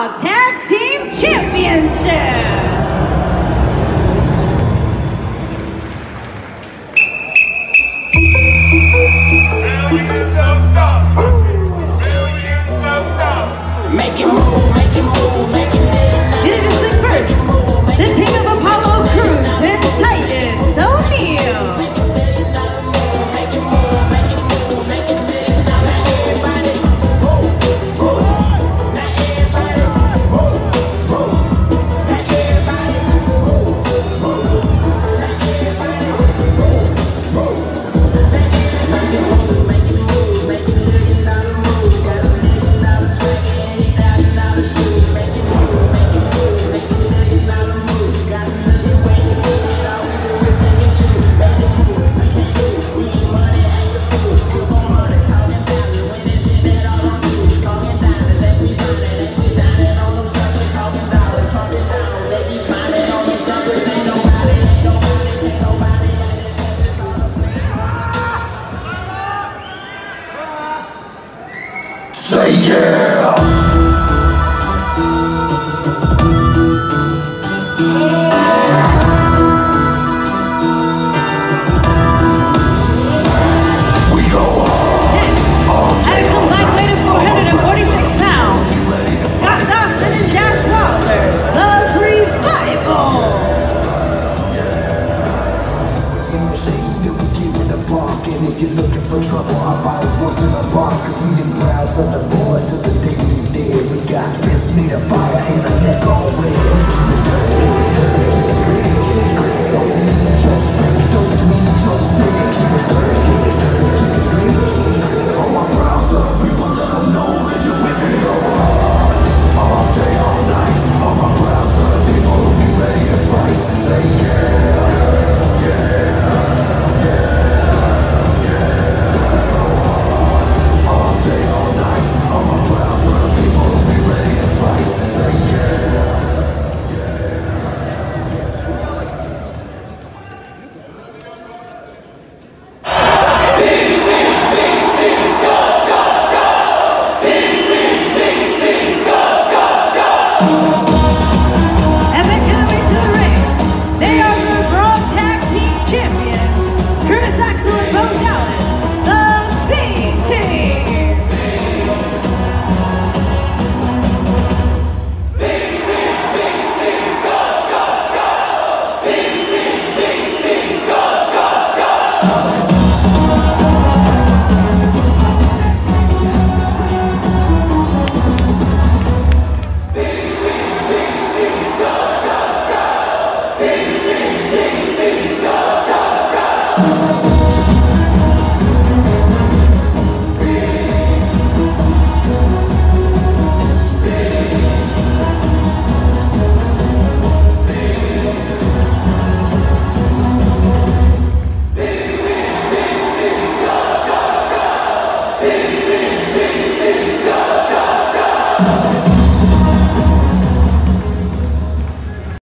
Raw Tag Team Championship. Make it move, make it move, make it move. Introducing first, the team of Apollo Crews and Titus O'Neil. Say yeah! We go hard. At a combined weight of 446 pounds, Scott Dawson and Dash Wilder, the Revival. And if you're looking for trouble, our bodies won't still a bark. Cause we done browse on the boards till the day we dead. We got fists made of fire and a neck all red. We keep it dirty. Don't need your city, don't need your city. Keep it dirty, keep it dirty, keep it green. On my brows up, people let them know that you're with me. Go hard, all day, all night. On my brows up, people who be ready to fight. Say yeah, yeah, yeah. Go, go, go.